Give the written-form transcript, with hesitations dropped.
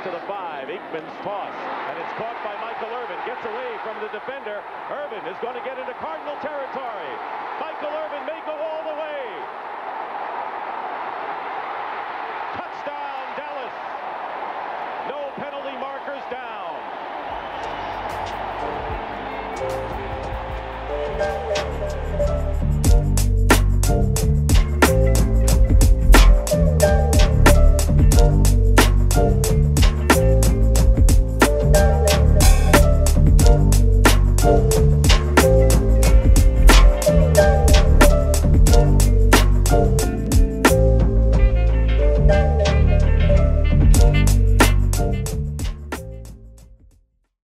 to the 5. Aikman's toss, and it's caught by Michael Irvin. Gets away from the defender. Irvin is going to get into Cardinal territory. Michael Irvin may go all the